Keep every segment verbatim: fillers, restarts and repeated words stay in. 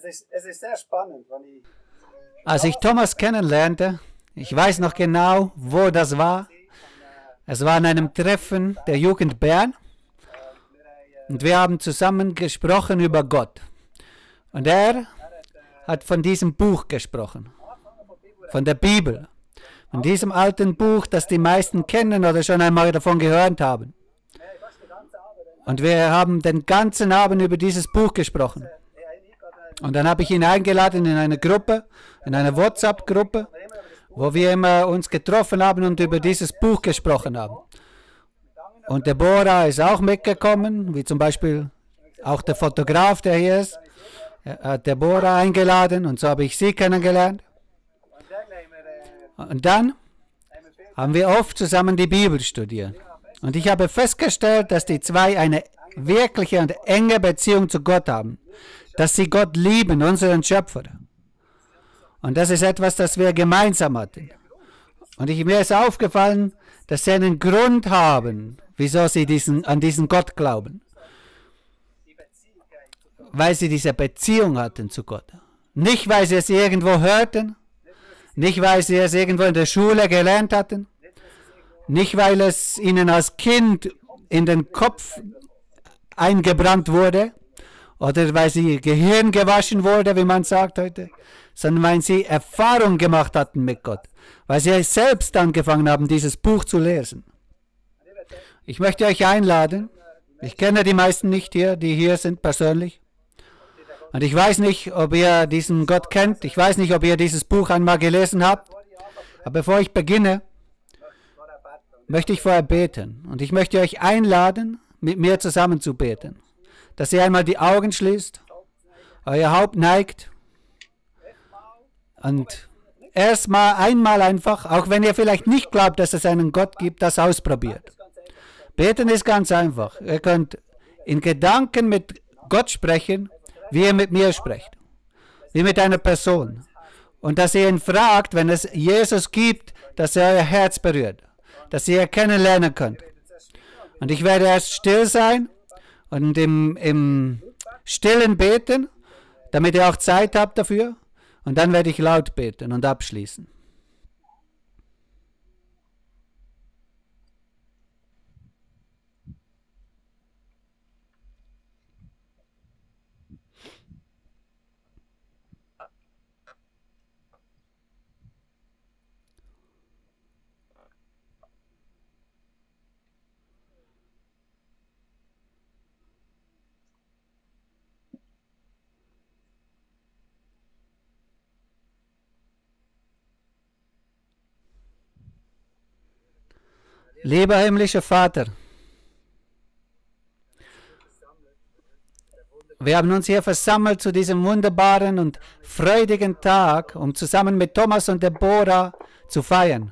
ist, es ist sehr spannend, wenn ich Als ich Thomas kennenlernte, ich weiß noch genau, wo das war. Es war an einem Treffen der Jugend Bern und wir haben zusammen gesprochen über Gott. Und er hat von diesem Buch gesprochen, von der Bibel, von diesem alten Buch, das die meisten kennen oder schon einmal davon gehört haben. Und wir haben den ganzen Abend über dieses Buch gesprochen. Und dann habe ich ihn eingeladen in eine Gruppe, in eine WhatsApp-Gruppe, wo wir immer uns getroffen haben und über dieses Buch gesprochen haben. Und Deborah ist auch mitgekommen, wie zum Beispiel auch der Fotograf, der hier ist. Er hat Deborah eingeladen und so habe ich sie kennengelernt. Und dann haben wir oft zusammen die Bibel studiert. Und ich habe festgestellt, dass die zwei eine wirkliche und enge Beziehung zu Gott haben. Dass sie Gott lieben, unseren Schöpfer. Und das ist etwas, das wir gemeinsam hatten. Und ich, mir ist aufgefallen, dass sie einen Grund haben, wieso sie diesen, an diesen Gott glauben. Weil sie diese Beziehung hatten zu Gott. Nicht, weil sie es irgendwo hörten, nicht, weil sie es irgendwo in der Schule gelernt hatten, nicht, weil es ihnen als Kind in den Kopf eingebrannt wurde, oder weil sie ihr Gehirn gewaschen wurde, wie man sagt heute, sondern weil sie Erfahrung gemacht hatten mit Gott, weil sie selbst angefangen haben, dieses Buch zu lesen. Ich möchte euch einladen, ich kenne die meisten nicht hier, die hier sind persönlich, und ich weiß nicht, ob ihr diesen Gott kennt, ich weiß nicht, ob ihr dieses Buch einmal gelesen habt, aber bevor ich beginne, möchte ich vorher beten, und ich möchte euch einladen, mit mir zusammen zu beten. Dass ihr einmal die Augen schließt, euer Haupt neigt und erstmal einmal einfach, auch wenn ihr vielleicht nicht glaubt, dass es einen Gott gibt, das ausprobiert. Beten ist ganz einfach. Ihr könnt in Gedanken mit Gott sprechen, wie ihr mit mir sprecht, wie mit einer Person. Und dass ihr ihn fragt, wenn es Jesus gibt, dass er euer Herz berührt, dass ihr ihn kennenlernen könnt. Und ich werde erst still sein und im, im Stillen beten, damit ihr auch Zeit habt dafür. Und dann werde ich laut beten und abschließen. Lieber himmlischer Vater, wir haben uns hier versammelt zu diesem wunderbaren und freudigen Tag, um zusammen mit Thomas und Deborah zu feiern.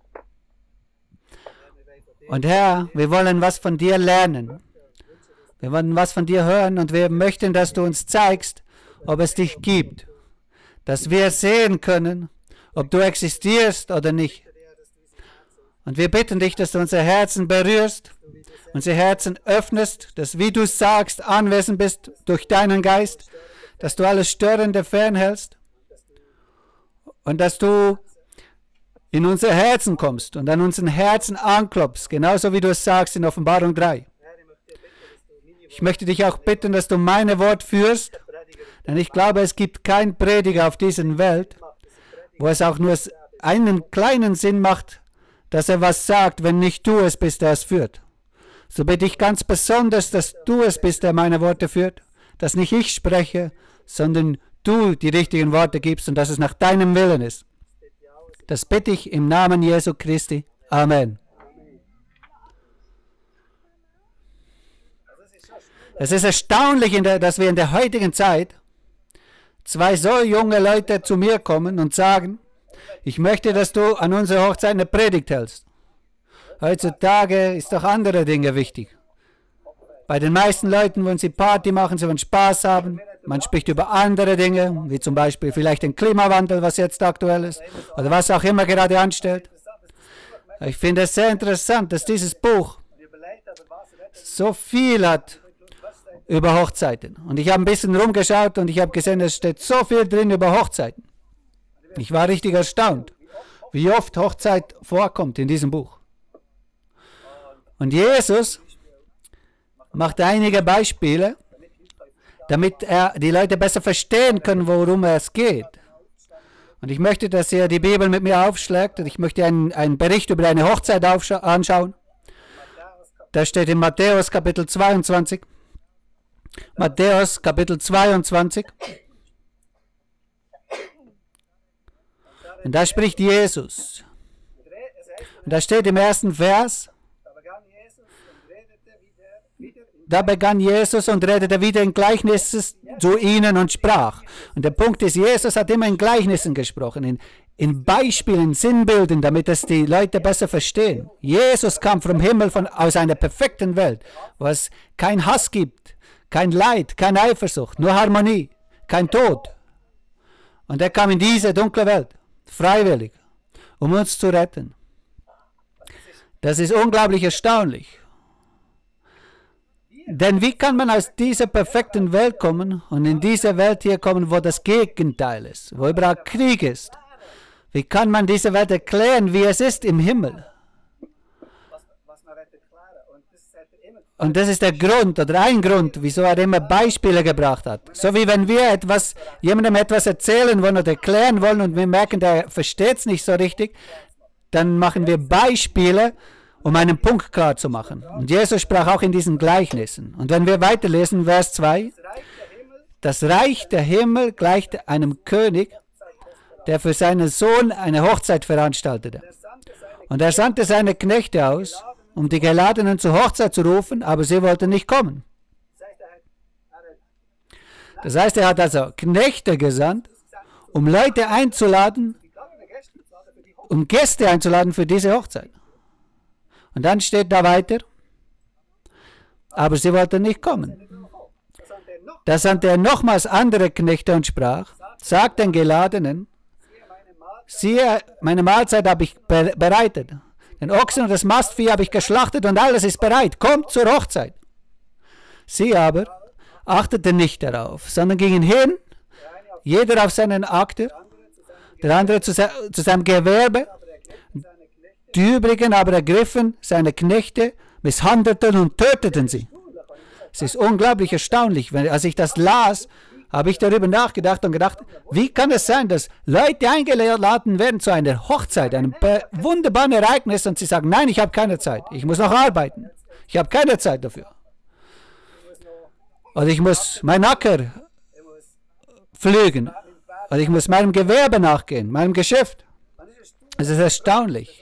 Und Herr, wir wollen was von dir lernen. Wir wollen was von dir hören und wir möchten, dass du uns zeigst, ob es dich gibt. Dass wir sehen können, ob du existierst oder nicht. Und wir bitten dich, dass du unser Herzen berührst, unsere Herzen öffnest, dass, wie du sagst, anwesend bist durch deinen Geist, dass du alles Störende fernhältst und dass du in unser Herzen kommst und an unseren Herzen anklopfst, genauso wie du es sagst in Offenbarung drei. Ich möchte dich auch bitten, dass du meine Wort führst, denn ich glaube, es gibt keinen Prediger auf dieser Welt, wo es auch nur einen kleinen Sinn macht, dass er was sagt, wenn nicht du es bist, der es führt. So bitte ich ganz besonders, dass du es bist, der meine Worte führt, dass nicht ich spreche, sondern du die richtigen Worte gibst und dass es nach deinem Willen ist. Das bitte ich im Namen Jesu Christi. Amen. Es ist erstaunlich, in der, dass wir in der heutigen Zeit zwei so junge Leute zu mir kommen und sagen, ich möchte, dass du an unserer Hochzeit eine Predigt hältst. Heutzutage ist doch andere Dinge wichtig. Bei den meisten Leuten wollen sie Party machen, sie wollen Spaß haben. Man spricht über andere Dinge, wie zum Beispiel vielleicht den Klimawandel, was jetzt aktuell ist, oder was auch immer gerade anstellt. Ich finde es sehr interessant, dass dieses Buch so viel hat, über Hochzeiten. Und ich habe ein bisschen rumgeschaut und ich habe gesehen, es steht so viel drin über Hochzeiten. Ich war richtig erstaunt, wie oft Hochzeit vorkommt in diesem Buch. Und Jesus macht einige Beispiele, damit er die Leute besser verstehen können, worum es geht. Und ich möchte, dass ihr die Bibel mit mir aufschlägt und ich möchte einen, einen Bericht über eine Hochzeit anschauen. Das steht in Matthäus Kapitel zweiundzwanzig. Matthäus Kapitel zweiundzwanzig. Und da spricht Jesus. Und da steht im ersten Vers, da begann Jesus und redete wieder in Gleichnissen zu ihnen und sprach. Und der Punkt ist, Jesus hat immer in Gleichnissen gesprochen, in, in Beispielen, Sinnbildern, damit es die Leute besser verstehen. Jesus kam vom Himmel von, aus einer perfekten Welt, wo es kein Hass gibt, kein Leid, keine Eifersucht, nur Harmonie, kein Tod. Und er kam in diese dunkle Welt, freiwillig, um uns zu retten. Das ist unglaublich erstaunlich. Denn wie kann man aus dieser perfekten Welt kommen und in diese Welt hier kommen, wo das Gegenteil ist, wo überall Krieg ist? Wie kann man diese Welt erklären, wie es ist im Himmel? Und das ist der Grund oder ein Grund, wieso er immer Beispiele gebracht hat. So wie wenn wir etwas, jemandem etwas erzählen wollen oder erklären wollen und wir merken, der versteht es nicht so richtig, dann machen wir Beispiele, um einen Punkt klar zu machen. Und Jesus sprach auch in diesen Gleichnissen. Und wenn wir weiterlesen, Vers zwei, das Reich der Himmel gleicht einem König, der für seinen Sohn eine Hochzeit veranstaltete. Und er sandte seine Knechte aus, um die Geladenen zur Hochzeit zu rufen, aber sie wollten nicht kommen. Das heißt, er hat also Knechte gesandt, um Leute einzuladen, um Gäste einzuladen für diese Hochzeit. Und dann steht da weiter, aber sie wollten nicht kommen. Da sandte er nochmals andere Knechte und sprach, sagt den Geladenen, siehe, meine Mahlzeit habe ich bereitet. Den Ochsen und das Mastvieh habe ich geschlachtet und alles ist bereit. Kommt zur Hochzeit. Sie aber achteten nicht darauf, sondern gingen hin, jeder auf seinen Acker, der andere zu, se zu seinem Gewerbe. Die übrigen aber ergriffen seine Knechte, misshandelten und töteten sie. Es ist unglaublich erstaunlich. Wenn, als ich das las, habe ich darüber nachgedacht und gedacht, wie kann es sein, dass Leute eingeladen werden zu einer Hochzeit, einem wunderbaren Ereignis und sie sagen, nein, ich habe keine Zeit, ich muss noch arbeiten, ich habe keine Zeit dafür. Oder ich muss meinen Acker pflügen, oder ich muss meinem Gewerbe nachgehen, meinem Geschäft. Es ist erstaunlich.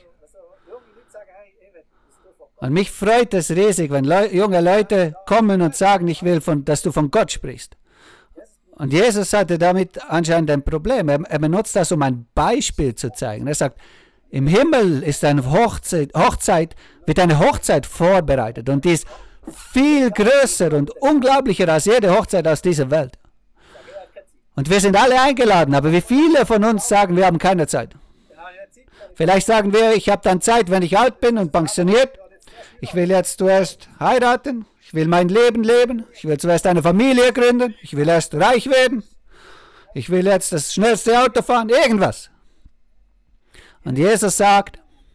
Und mich freut es riesig, wenn Leu junge Leute kommen und sagen, ich will, von, dass du von Gott sprichst. Und Jesus hatte damit anscheinend ein Problem. Er, er benutzt das, um ein Beispiel zu zeigen. Er sagt, im Himmel ist eine Hochzeit, Hochzeit, wird eine Hochzeit vorbereitet. Und die ist viel größer und unglaublicher als jede Hochzeit aus dieser Welt. Und wir sind alle eingeladen, aber wie viele von uns sagen, wir haben keine Zeit? Vielleicht sagen wir, ich habe dann Zeit, wenn ich alt bin und pensioniert. Ich will jetzt zuerst heiraten, ich will mein Leben leben, ich will zuerst eine Familie gründen, ich will erst reich werden, ich will jetzt das schnellste Auto fahren, irgendwas. Und Jesus sagt,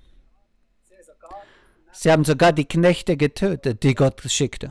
sie haben sogar die Knechte getötet, die Gott schickte.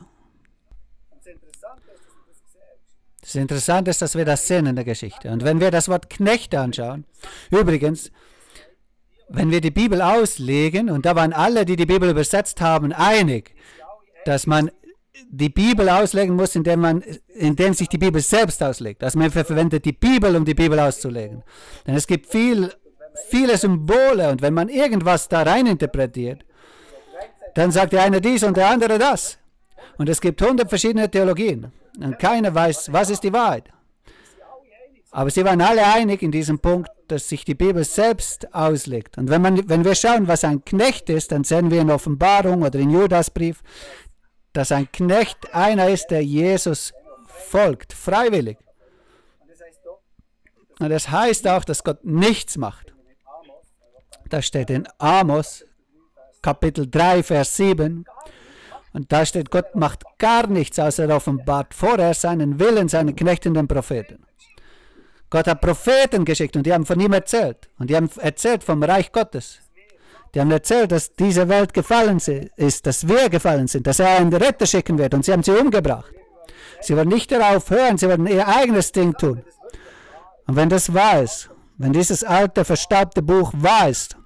Das Interessante ist, dass wir das sehen in der Geschichte. Und wenn wir das Wort Knechte anschauen, übrigens, wenn wir die Bibel auslegen, und da waren alle, die die Bibel übersetzt haben, einig, dass man die Bibel auslegen muss, indem, man, indem sich die Bibel selbst auslegt. Also man verwendet die Bibel, um die Bibel auszulegen. Denn es gibt viel, viele Symbole, und wenn man irgendwas da rein interpretiert, dann sagt der eine dies und der andere das. Und es gibt hundert verschiedene Theologien. Und keiner weiß, was ist die Wahrheit. Aber sie waren alle einig in diesem Punkt, dass sich die Bibel selbst auslegt. Und wenn, man, wenn wir schauen, was ein Knecht ist, dann sehen wir in Offenbarung oder in Judasbrief, dass ein Knecht einer ist, der Jesus folgt, freiwillig. Und das heißt auch, dass Gott nichts macht. Das steht in Amos, Kapitel drei, Vers sieben. Und da steht, Gott macht gar nichts, außer er offenbart vorher seinen Willen, seinen Knechten, den Propheten. Gott hat Propheten geschickt und die haben von ihm erzählt. Und die haben erzählt vom Reich Gottes. Die haben erzählt, dass diese Welt gefallen ist, dass wir gefallen sind, dass er einen Retter schicken wird. Und sie haben sie umgebracht. Sie werden nicht darauf hören, sie werden ihr eigenes Ding tun. Und wenn das wahr ist, wenn dieses alte, verstaubte Buch wahr ist,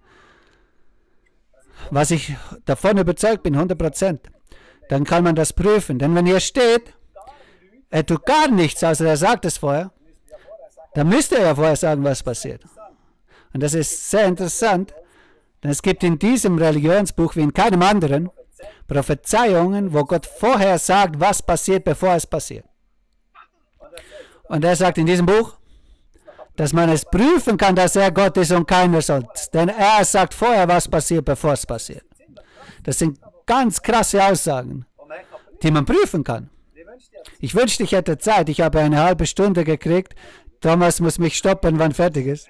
was ich davon überzeugt bin, hundert Prozent, dann kann man das prüfen. Denn wenn hier steht, er tut gar nichts, außer er sagt es vorher, dann müsste er ja vorher sagen, was passiert. Und das ist sehr interessant, denn es gibt in diesem Religionsbuch wie in keinem anderen Prophezeiungen, wo Gott vorher sagt, was passiert, bevor es passiert. Und er sagt in diesem Buch, dass man es prüfen kann, dass er Gott ist und keiner sonst. Denn er sagt vorher, was passiert, bevor es passiert. Das sind ganz krasse Aussagen, die man prüfen kann. Ich wünschte, ich hätte Zeit. Ich habe eine halbe Stunde gekriegt. Thomas muss mich stoppen, wann fertig ist.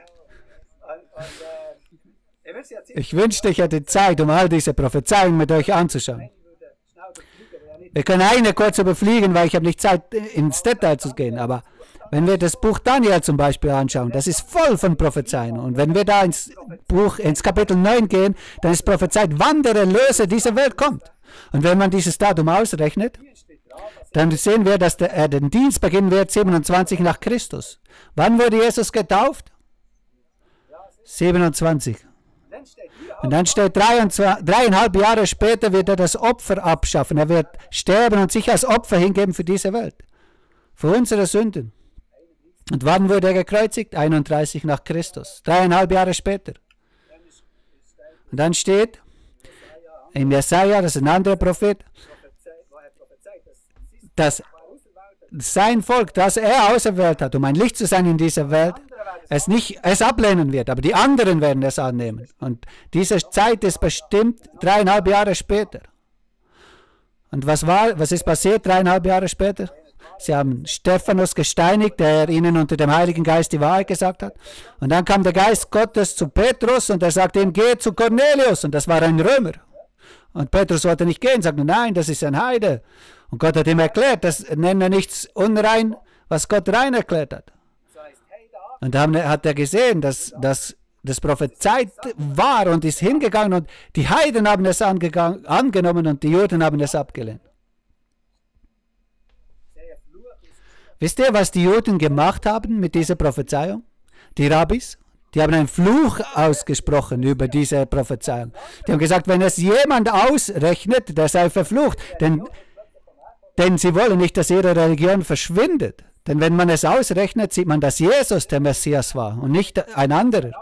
Ich wünschte, ich hätte Zeit, um all diese Prophezeiungen mit euch anzuschauen. Wir können eine kurz überfliegen, weil ich habe nicht Zeit, ins Detail zu gehen. Aber wenn wir das Buch Daniel zum Beispiel anschauen, das ist voll von Prophezeien. Und wenn wir da ins Buch, ins Kapitel neun gehen, dann ist prophezeit, wann der Erlöser dieser Welt kommt. Und wenn man dieses Datum ausrechnet, dann sehen wir, dass der, er den Dienst beginnen wird, siebenundzwanzig nach Christus. Wann wurde Jesus getauft? siebenundzwanzig. Und dann steht, dreiundzwanzig, dreieinhalb Jahre später wird er das Opfer abschaffen. Er wird sterben und sich als Opfer hingeben für diese Welt. Für unsere Sünden. Und wann wurde er gekreuzigt? einunddreißig nach Christus. Dreieinhalb Jahre später. Und dann steht, im Jesaja, das ist ein anderer Prophet, dass sein Volk, das er auserwählt hat, um ein Licht zu sein in dieser Welt, es nicht es ablehnen wird, aber die anderen werden es annehmen. Und diese Zeit ist bestimmt dreieinhalb Jahre später. Und was war, was ist passiert dreieinhalb Jahre später? Sie haben Stephanus gesteinigt, der ihnen unter dem Heiligen Geist die Wahrheit gesagt hat. Und dann kam der Geist Gottes zu Petrus und er sagte ihm, geh zu Cornelius. Und das war ein Römer. Und Petrus wollte nicht gehen, sagte, nein, das ist ein Heide. Und Gott hat ihm erklärt, das nenne nichts unrein, was Gott rein erklärt hat. Und dann hat er gesehen, dass, dass das prophezeit war und ist hingegangen und die Heiden haben es angenommen und die Juden haben es abgelehnt. Wisst ihr, was die Juden gemacht haben mit dieser Prophezeiung? Die Rabbis? Die haben einen Fluch ausgesprochen über diese Prophezeiung. Die haben gesagt, wenn es jemand ausrechnet, der sei verflucht. Denn, denn sie wollen nicht, dass ihre Religion verschwindet. Denn wenn man es ausrechnet, sieht man, dass Jesus der Messias war und nicht ein anderer.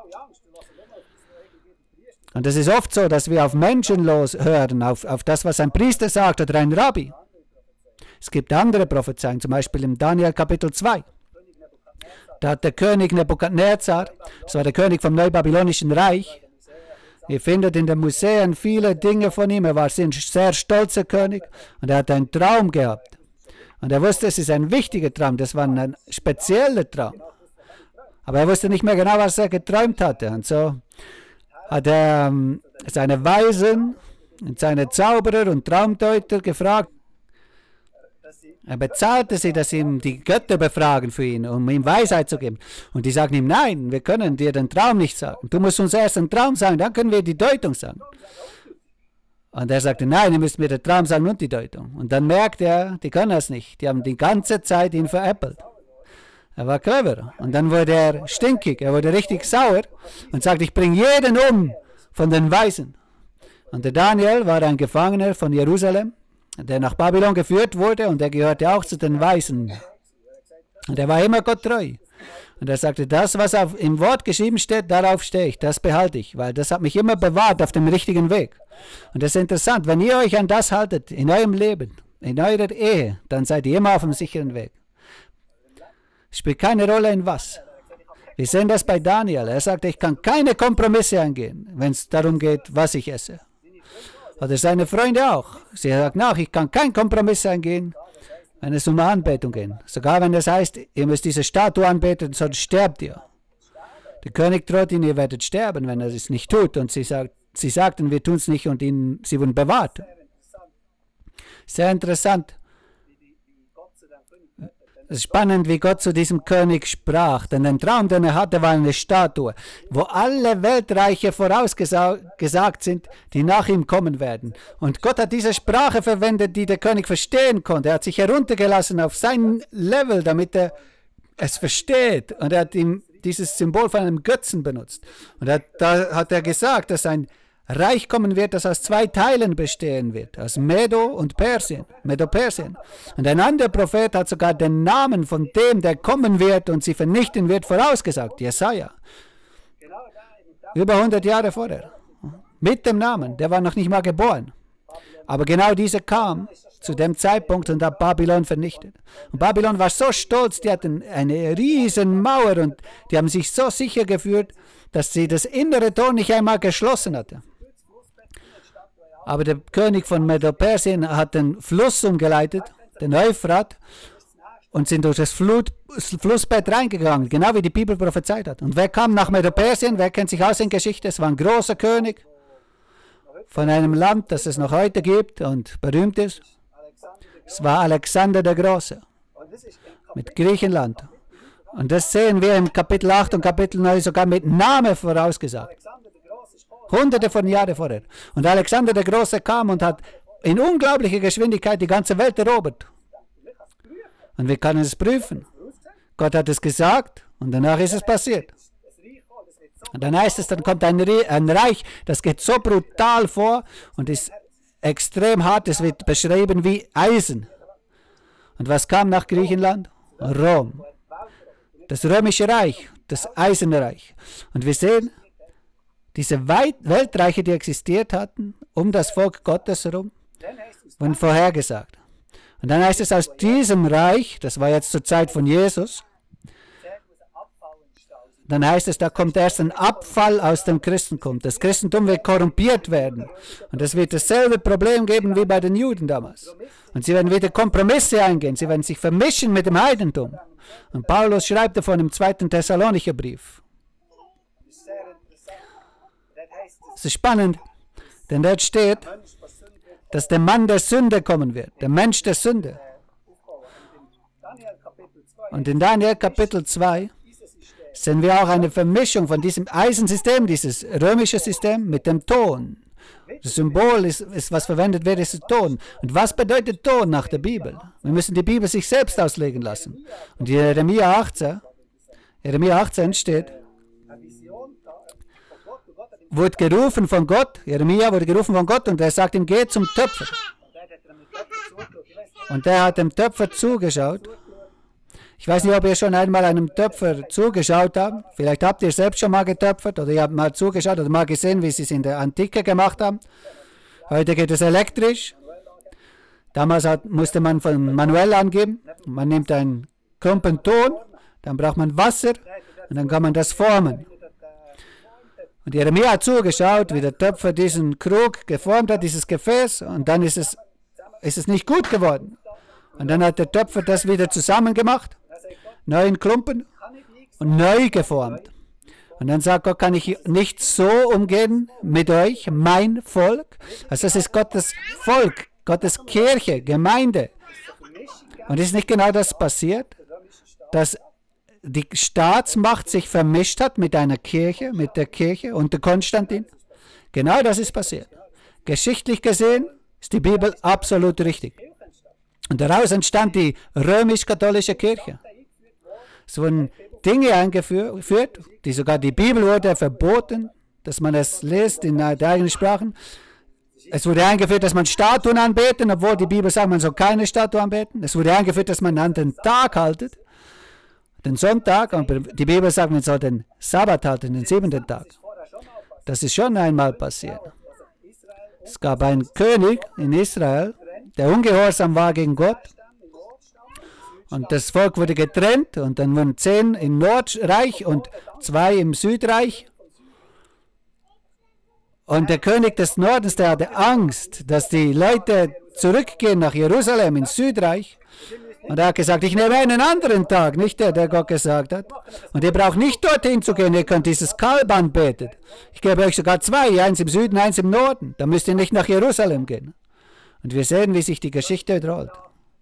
Und es ist oft so, dass wir auf Menschen los hören, auf, auf das, was ein Priester sagt oder ein Rabbi. Es gibt andere Prophezeiungen, zum Beispiel im Daniel Kapitel zwei. Da hat der König Nebukadnezar, das war der König vom Neubabylonischen Reich, ihr findet in den Museen viele Dinge von ihm, er war ein sehr stolzer König und er hat einen Traum gehabt. Und er wusste, es ist ein wichtiger Traum, das war ein spezieller Traum. Aber er wusste nicht mehr genau, was er geträumt hatte. Und so hat er ähm, seine Weisen und seine Zauberer und Traumdeuter gefragt. Er bezahlte sie, dass sie ihm die Götter befragen für ihn, um ihm Weisheit zu geben. Und die sagten ihm, nein, wir können dir den Traum nicht sagen. Du musst uns erst den Traum sagen, dann können wir die Deutung sagen. Und er sagte, nein, ihr müsst mir den Traum sagen und die Deutung. Und dann merkte er, die können es nicht. Die haben die ganze Zeit ihn veräppelt. Er war clever. Und dann wurde er stinkig, er wurde richtig sauer und sagte, ich bringe jeden um von den Weisen. Und der Daniel war ein Gefangener von Jerusalem, der nach Babylon geführt wurde und er gehörte auch zu den Weisen. Und er war immer Gott treu. Und er sagte, das, was auf, im Wort geschrieben steht, darauf stehe ich, das behalte ich, weil das hat mich immer bewahrt auf dem richtigen Weg. Und das ist interessant, wenn ihr euch an das haltet, in eurem Leben, in eurer Ehe, dann seid ihr immer auf dem sicheren Weg. Spielt keine Rolle in was. Wir sehen das bei Daniel. Er sagte, ich kann keine Kompromisse eingehen, wenn es darum geht, was ich esse. Oder seine Freunde auch. Sie sagen nach, ich kann keinen Kompromiss eingehen, wenn es um eine Anbetung geht. Sogar wenn es heißt, ihr müsst diese Statue anbeten, sonst sterbt ihr. Der König droht ihnen, ihr werdet sterben, wenn er es nicht tut. Und sie, sagt, sie sagten, wir tun es nicht und ihnen, sie wurden bewahrt. Sehr interessant. Es ist spannend, wie Gott zu diesem König sprach, denn der Traum, den er hatte, war eine Statue, wo alle Weltreiche vorausgesagt sind, die nach ihm kommen werden. Und Gott hat diese Sprache verwendet, die der König verstehen konnte. Er hat sich heruntergelassen auf sein Level, damit er es versteht. Und er hat ihm dieses Symbol von einem Götzen benutzt. Und er, da hat er gesagt, dass ein Reich kommen wird, das aus zwei Teilen bestehen wird, aus Medo und Persien, Medo-Persien. Und ein anderer Prophet hat sogar den Namen von dem, der kommen wird und sie vernichten wird, vorausgesagt, Jesaja. Über hundert Jahre vorher. Mit dem Namen, der war noch nicht mal geboren. Aber genau dieser kam zu dem Zeitpunkt und hat Babylon vernichtet. Und Babylon war so stolz, die hatten eine riesen Mauer und die haben sich so sicher gefühlt, dass sie das innere Tor nicht einmal geschlossen hatte. Aber der König von Medo-Persien hat den Fluss umgeleitet, den Euphrat, und sind durch das Flut, Flussbett reingegangen, genau wie die Bibel prophezeit hat. Und wer kam nach Medo-Persien? Wer kennt sich aus in Geschichte? Es war ein großer König von einem Land, das es noch heute gibt und berühmt ist. Es war Alexander der Große mit Griechenland. Und das sehen wir im Kapitel acht und Kapitel neun sogar mit Namen vorausgesagt. Hunderte von Jahren vorher. Und Alexander der Große kam und hat in unglaublicher Geschwindigkeit die ganze Welt erobert. Und wir können es prüfen. Gott hat es gesagt und danach ist es passiert. Und dann heißt es, dann kommt ein, ein Reich, das geht so brutal vor und ist extrem hart. Es wird beschrieben wie Eisen. Und was kam nach Griechenland? Rom. Das römische Reich, das Eisenreich. Und wir sehen, diese Weit Weltreiche, die existiert hatten, um das Volk Gottes herum, wurden vorhergesagt. Und dann heißt es, aus diesem Reich, das war jetzt zur Zeit von Jesus, dann heißt es, da kommt erst ein Abfall aus dem Christentum. Das Christentum wird korrumpiert werden. Und es wird dasselbe Problem geben wie bei den Juden damals. Und sie werden wieder Kompromisse eingehen. Sie werden sich vermischen mit dem Heidentum. Und Paulus schreibt davon im zweiten Thessalonicher Brief. Es ist spannend, denn dort steht, dass der Mann der Sünde kommen wird, der Mensch der Sünde. Und in Daniel Kapitel zwei sehen wir auch eine Vermischung von diesem Eisensystem, dieses römische System, mit dem Ton. Das Symbol, ist, ist, was verwendet wird, ist Ton. Und was bedeutet Ton nach der Bibel? Wir müssen die Bibel sich selbst auslegen lassen. Und in Jeremia achtzehn, Jeremia achtzehn steht, wurde gerufen von Gott, Jeremia wurde gerufen von Gott und er sagt ihm, geh zum Töpfer. Und der hat dem Töpfer zugeschaut. Ich weiß nicht, ob ihr schon einmal einem Töpfer zugeschaut habt. Vielleicht habt ihr selbst schon mal getöpfert oder ihr habt mal zugeschaut oder mal gesehen, wie sie es in der Antike gemacht haben. Heute geht es elektrisch. Damals hat, musste man von manuell angeben. Man nimmt einen Klumpen Ton, dann braucht man Wasser und dann kann man das formen. Und Jeremia hat zugeschaut, wie der Töpfer diesen Krug geformt hat, dieses Gefäß, und dann ist es, ist es nicht gut geworden. Und dann hat der Töpfer das wieder zusammen gemacht, neuen Klumpen und neu geformt. Und dann sagt Gott, kann ich nicht so umgehen mit euch, mein Volk? Also das ist Gottes Volk, Gottes Kirche, Gemeinde. Und ist nicht genau das passiert, dass die Staatsmacht sich vermischt hat mit einer Kirche, mit der Kirche unter Konstantin? Genau das ist passiert. Geschichtlich gesehen ist die Bibel absolut richtig. Und daraus entstand die römisch-katholische Kirche. Es wurden Dinge eingeführt, die sogar die Bibel wurde verboten, dass man es liest in der eigenen Sprachen. Es wurde eingeführt, dass man Statuen anbeten, obwohl die Bibel sagt, man soll keine Statue anbeten. Es wurde eingeführt, dass man an den Tag haltet, den Sonntag, und die Bibel sagt, man soll den Sabbat halten, den siebenten Tag. Das ist schon einmal passiert. Es gab einen König in Israel, der ungehorsam war gegen Gott. Und das Volk wurde getrennt und dann wurden zehn im Nordreich und zwei im Südreich. Und der König des Nordens, der hatte Angst, dass die Leute zurückgehen nach Jerusalem ins Südreich. Und er hat gesagt, ich nehme einen anderen Tag, nicht der, der Gott gesagt hat. Und ihr braucht nicht dorthin zu gehen, ihr könnt dieses Kalb anbeten. Ich gebe euch sogar zwei, eins im Süden, eins im Norden. Da müsst ihr nicht nach Jerusalem gehen. Und wir sehen, wie sich die Geschichte wiederholt.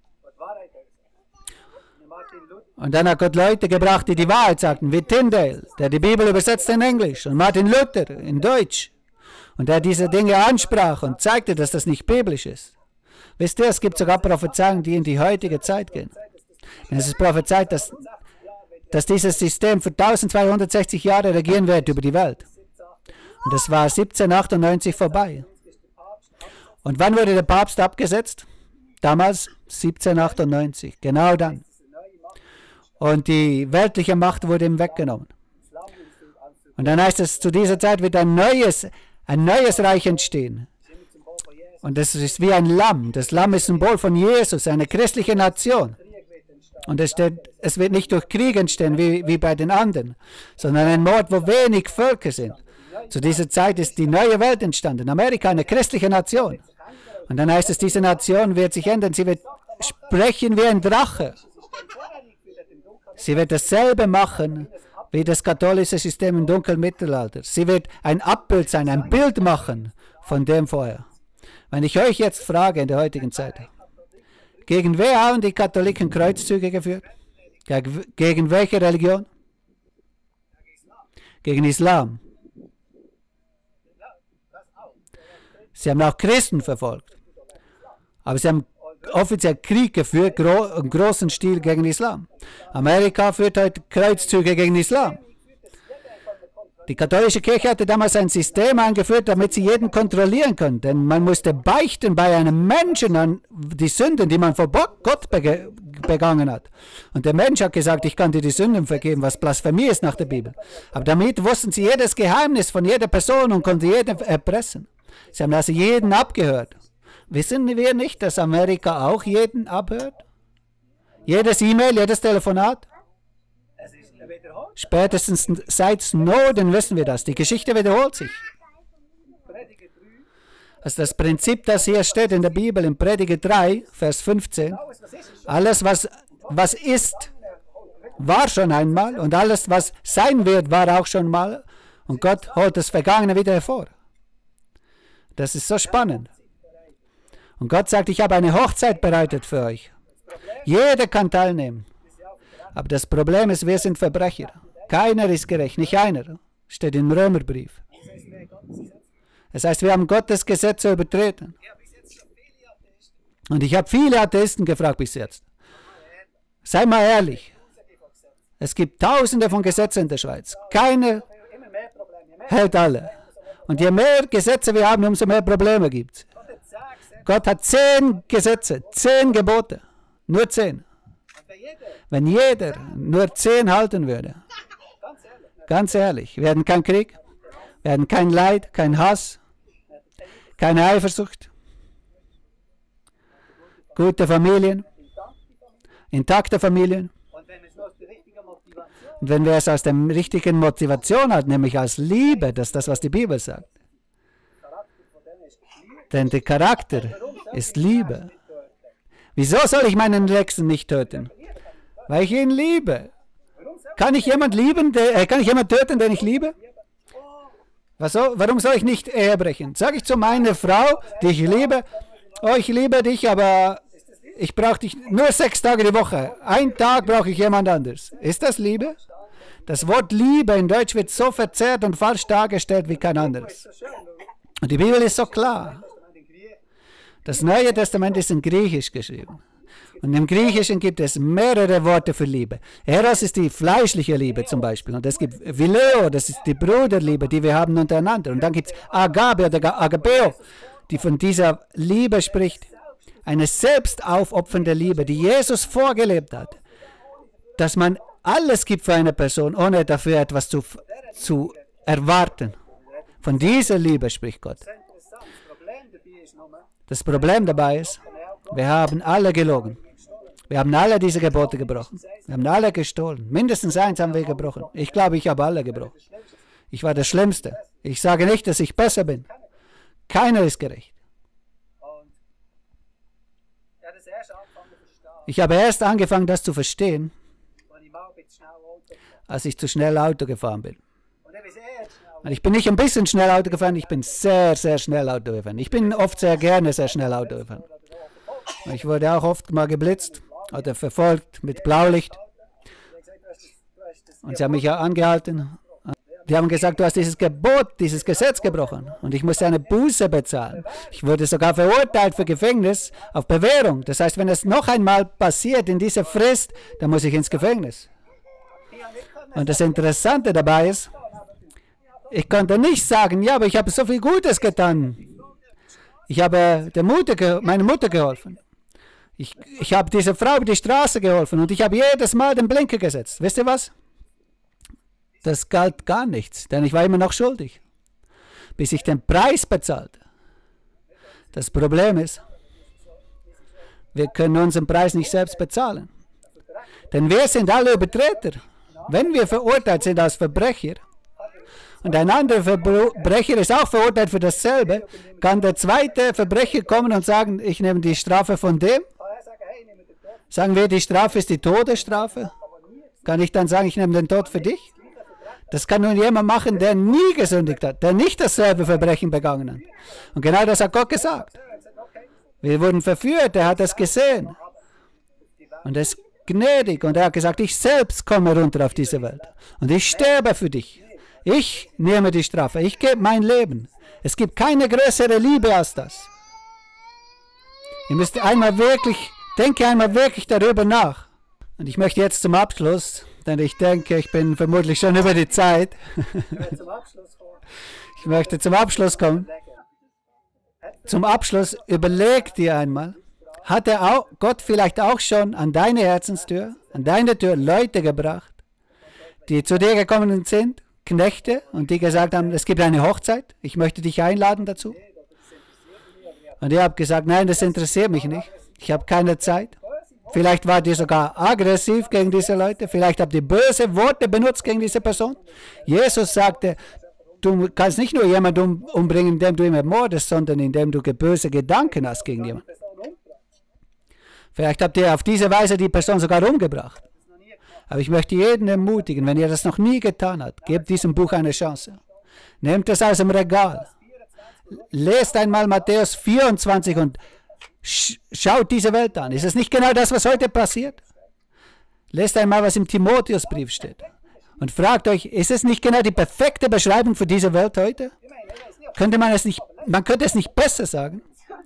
Und dann hat Gott Leute gebracht, die die Wahrheit sagten, wie Tyndale, der die Bibel übersetzt in Englisch, und Martin Luther in Deutsch. Und der diese Dinge ansprach und zeigte, dass das nicht biblisch ist. Wisst ihr, es gibt sogar Prophezeiungen, die in die heutige Zeit gehen. Denn es ist prophezeit, dass, dass dieses System für eintausendzweihundertsechzig Jahre regieren wird über die Welt. Und das war siebzehnhundertachtundneunzig vorbei. Und wann wurde der Papst abgesetzt? Damals siebzehnhundertachtundneunzig, genau dann. Und die weltliche Macht wurde ihm weggenommen. Und dann heißt es, zu dieser Zeit wird ein neues, ein neues Reich entstehen. Und das ist wie ein Lamm. Das Lamm ist ein Symbol von Jesus, eine christliche Nation. Und es, steht, es wird nicht durch Krieg entstehen, wie, wie bei den anderen, sondern ein Ort, wo wenig Völker sind. Zu dieser Zeit ist die neue Welt entstanden. Amerika, eine christliche Nation. Und dann heißt es, diese Nation wird sich ändern. Sie wird sprechen wie ein Drache. Sie wird dasselbe machen wie das katholische System im dunklen Mittelalter. Sie wird ein Abbild sein, ein Bild machen von dem vorher. Wenn ich euch jetzt frage in der heutigen Zeit, gegen wer haben die Katholiken Kreuzzüge geführt? Gegen, gegen welche Religion? Gegen Islam. Sie haben auch Christen verfolgt. Aber sie haben offiziell Krieg geführt, gro im großen Stil gegen Islam. Amerika führt heute Kreuzzüge gegen Islam. Die katholische Kirche hatte damals ein System eingeführt, damit sie jeden kontrollieren können. Denn man musste beichten bei einem Menschen an die Sünden, die man vor Gott bege begangen hat. Und der Mensch hat gesagt, ich kann dir die Sünden vergeben, was Blasphemie ist nach der Bibel. Aber damit wussten sie jedes Geheimnis von jeder Person und konnten jeden erpressen. Sie haben also jeden abgehört. Wissen wir nicht, dass Amerika auch jeden abhört? Jedes E-Mail, jedes Telefonat? Spätestens seit Snowden wissen wir das. Die Geschichte wiederholt sich. Also das Prinzip, das hier steht in der Bibel, in Prediger drei, Vers fünfzehn, alles, was, was ist, war schon einmal, und alles, was sein wird, war auch schon mal, und Gott holt das Vergangene wieder hervor. Das ist so spannend. Und Gott sagt, ich habe eine Hochzeit bereitet für euch. Jeder kann teilnehmen. Aber das Problem ist, wir sind Verbrecher. Keiner ist gerecht, nicht einer. Steht im Römerbrief. Das heißt, wir haben Gottes Gesetze übertreten. Und ich habe viele Atheisten gefragt bis jetzt. Sei mal ehrlich. Es gibt tausende von Gesetzen in der Schweiz. Keiner hält alle. Und je mehr Gesetze wir haben, umso mehr Probleme gibt es. Gott hat zehn Gesetze, zehn Gebote. Nur zehn. Wenn jeder nur zehn halten würde, ganz ehrlich, wir hätten keinen Krieg, wir hätten kein Leid, kein Hass, keine Eifersucht, gute Familien, intakte Familien. Und wenn wir es aus der richtigen Motivation hat, nämlich als Liebe, das ist das, was die Bibel sagt. Denn der Charakter ist Liebe. Wieso soll ich meinen Nächsten nicht töten? Weil ich ihn liebe. Kann ich jemand lieben, der, äh, kann ich jemand töten, den ich liebe? Was so, warum soll ich nicht Ehe brechen? Sage ich zu meiner Frau, die ich liebe, oh, ich liebe dich, aber ich brauche dich nur sechs Tage die Woche. Einen Tag brauche ich jemand anderes. Ist das Liebe? Das Wort Liebe in Deutsch wird so verzerrt und falsch dargestellt wie kein anderes. Und die Bibel ist so klar. Das Neue Testament ist in Griechisch geschrieben. Und im Griechischen gibt es mehrere Worte für Liebe. Eros ist die fleischliche Liebe zum Beispiel. Und es gibt Phileo, das ist die Bruderliebe, die wir haben untereinander. Und dann gibt es Agape oder Agapeo, die von dieser Liebe spricht. Eine selbstaufopfernde Liebe, die Jesus vorgelebt hat. Dass man alles gibt für eine Person, ohne dafür etwas zu, zu erwarten. Von dieser Liebe spricht Gott. Das Problem dabei ist, wir haben alle gelogen. Wir haben alle diese Gebote gebrochen. Wir haben alle gestohlen. Mindestens eins haben wir gebrochen. Ich glaube, ich habe alle gebrochen. Ich war der Schlimmste. Ich sage nicht, dass ich besser bin. Keiner ist gerecht. Ich habe erst angefangen, das zu verstehen, als ich zu schnell Auto gefahren bin. Und ich bin nicht ein bisschen schnell Auto gefahren, ich bin sehr, sehr schnell Auto gefahren. Ich bin oft sehr gerne sehr schnell Auto gefahren. Ich wurde auch oft mal geblitzt oder verfolgt mit Blaulicht. Und sie haben mich ja angehalten. Die haben gesagt, du hast dieses Gebot, dieses Gesetz gebrochen. Und ich musste eine Buße bezahlen. Ich wurde sogar verurteilt für Gefängnis auf Bewährung. Das heißt, wenn es noch einmal passiert in dieser Frist, dann muss ich ins Gefängnis. Und das Interessante dabei ist, ich konnte nicht sagen, ja, aber ich habe so viel Gutes getan. Ich habe der Mutter, meiner Mutter geholfen. Ich, ich habe dieser Frau über die Straße geholfen und ich habe jedes Mal den Blinker gesetzt. Wisst ihr was? Das galt gar nichts, denn ich war immer noch schuldig, bis ich den Preis bezahlte. Das Problem ist, wir können unseren Preis nicht selbst bezahlen. Denn wir sind alle Übertreter. Wenn wir verurteilt sind als Verbrecher und ein anderer Verbrecher ist auch verurteilt für dasselbe, kann der zweite Verbrecher kommen und sagen, ich nehme die Strafe von dem. Sagen wir, die Strafe ist die Todesstrafe. Kann ich dann sagen, ich nehme den Tod für dich? Das kann nun jemand machen, der nie gesündigt hat, der nicht dasselbe Verbrechen begangen hat. Und genau das hat Gott gesagt. Wir wurden verführt, er hat das gesehen. Und er ist gnädig und er hat gesagt, ich selbst komme runter auf diese Welt. Und ich sterbe für dich. Ich nehme die Strafe, ich gebe mein Leben. Es gibt keine größere Liebe als das. Ihr müsst einmal wirklich, denke einmal wirklich darüber nach. Und ich möchte jetzt zum Abschluss, denn ich denke, ich bin vermutlich schon über die Zeit. Ich möchte zum Abschluss kommen. Zum Abschluss überleg dir einmal, hat er auch, Gott vielleicht auch schon an deine Herzenstür, an deine Tür Leute gebracht, die zu dir gekommen sind, Knechte, und die gesagt haben, es gibt eine Hochzeit, ich möchte dich einladen dazu. Und ihr habt gesagt, nein, das interessiert mich nicht, ich habe keine Zeit. Vielleicht wart ihr sogar aggressiv gegen diese Leute. Vielleicht habt ihr böse Worte benutzt gegen diese Person. Jesus sagte, du kannst nicht nur jemanden umbringen, indem du ihn ermordest, sondern indem du böse Gedanken hast gegen jemanden. Vielleicht habt ihr auf diese Weise die Person sogar umgebracht. Aber ich möchte jeden ermutigen, wenn ihr das noch nie getan habt, gebt diesem Buch eine Chance. Nehmt es aus dem Regal. Lest einmal Matthäus vierundzwanzig und schaut diese Welt an. Ist es nicht genau das, was heute passiert? Lest einmal, was im Timotheusbrief steht. Und fragt euch, ist es nicht genau die perfekte Beschreibung für diese Welt heute? Könnte man es nicht, man könnte es nicht besser sagen.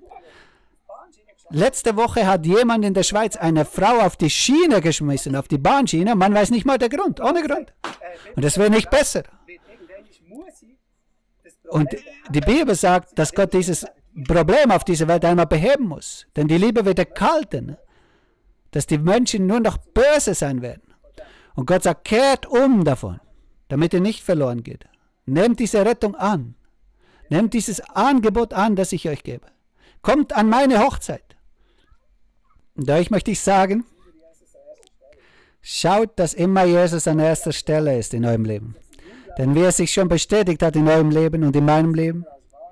Letzte Woche hat jemand in der Schweiz eine Frau auf die Schiene geschmissen, auf die Bahnschiene. Man weiß nicht mal den Grund, ohne Grund. Und es wird nicht besser. Und die Bibel sagt, dass Gott dieses Problem auf dieser Welt einmal beheben muss. Denn die Liebe wird erkalten, dass die Menschen nur noch böse sein werden. Und Gott sagt, kehrt um davon, damit ihr nicht verloren geht. Nehmt diese Rettung an. Nehmt dieses Angebot an, das ich euch gebe. Kommt an meine Hochzeit. Und euch möchte ich sagen, schaut, dass immer Jesus an erster Stelle ist in eurem Leben. Denn wie er sich schon bestätigt hat in eurem Leben und in meinem Leben,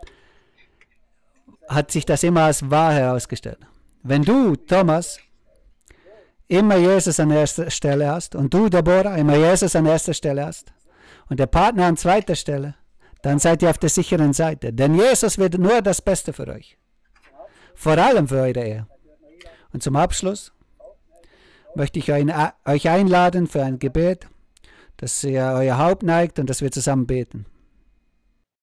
hat sich das immer als wahr herausgestellt. Wenn du, Thomas, immer Jesus an erster Stelle hast und du, Deborah, immer Jesus an erster Stelle hast und der Partner an zweiter Stelle, dann seid ihr auf der sicheren Seite. Denn Jesus wird nur das Beste für euch. Vor allem für eure Ehe. Und zum Abschluss möchte ich euch einladen für ein Gebet, dass ihr euer Haupt neigt und dass wir zusammen beten.